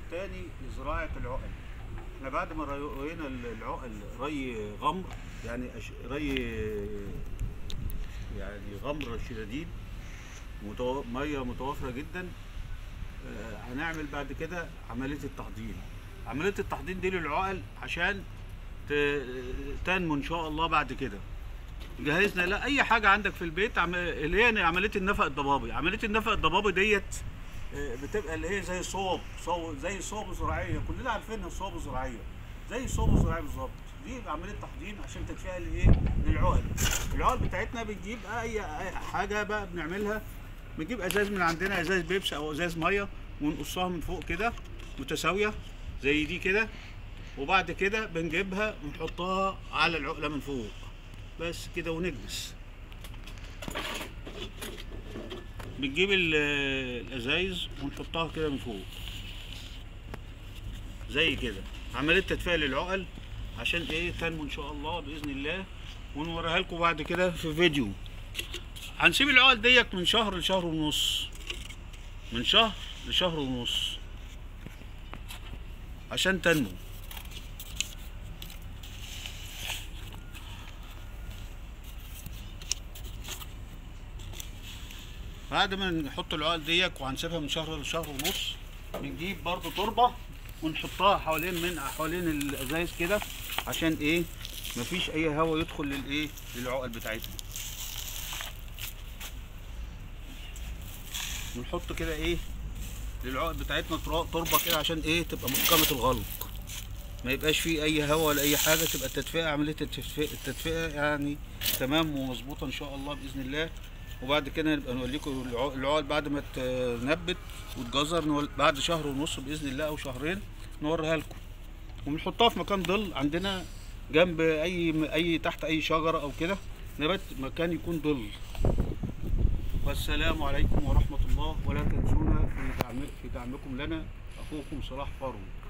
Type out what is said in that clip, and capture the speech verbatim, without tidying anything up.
الثاني لزراعه العقل. احنا بعد ما رينا العقل ري غمر، يعني ري يعني غمر شديد، متو... ميه متوفره جدا. آه هنعمل بعد كده عمليه التحضير. عمليه التحضير دي للعقل عشان ت... تنمو ان شاء الله. بعد كده جهزنا لا اي حاجه عندك في البيت، عم... اللي هي عمليه النفق الضبابي. عمليه النفق الضبابي ديت بتبقى اللي هي زي صوب صوب زي صوب زراعيه، كلنا عارفينها الصوب الزراعيه، زي الصوب الزراعي بالظبط. دي عمليه تحضير عشان تدفئه لايه؟ للعقل. العقل بتاعتنا بنجيب اي حاجه بقى بنعملها، بنجيب ازاز من عندنا، ازاز بيبس او ازاز ميه، ونقصها من فوق كده متساويه زي دي كده، وبعد كده بنجيبها ونحطها على العقله من فوق بس كده ونكبس. بنجيب الازايز ونحطها كده من فوق زي كده. عمليه تدفئه للعقل عشان ايه؟ تنمو ان شاء الله باذن الله، ونوريها لكم بعد كده في فيديو. هنسيب العقل ديت من شهر لشهر ونص، من شهر لشهر ونص عشان تنمو. بعد ما نحط العقل ديت وهنسيبها من شهر لشهر ونص، بنجيب برضو تربه ونحطها حوالين من حوالين الازايز كده عشان ايه؟ مفيش اي هواء يدخل للايه؟ للعقل بتاعتنا. ونحط كده ايه؟ للعقل بتاعتنا تربه كده عشان ايه؟ تبقى محكمه الغلق، ما يبقاش فيه اي هواء ولا اي حاجه، تبقى التدفئه عمليه التدفئه التدفئه يعني تمام ومظبوطه ان شاء الله باذن الله. وبعد كده نبقى نوريكم العقل بعد ما تنبت وتجزر بعد شهر ونص باذن الله او شهرين نوريها لكم. وبنحطها في مكان ظل عندنا جنب اي اي تحت اي شجره او كده، نبات مكان يكون ظل. والسلام عليكم ورحمه الله، ولا تنسونا في دعم في دعمكم لنا. اخوكم صلاح فاروق.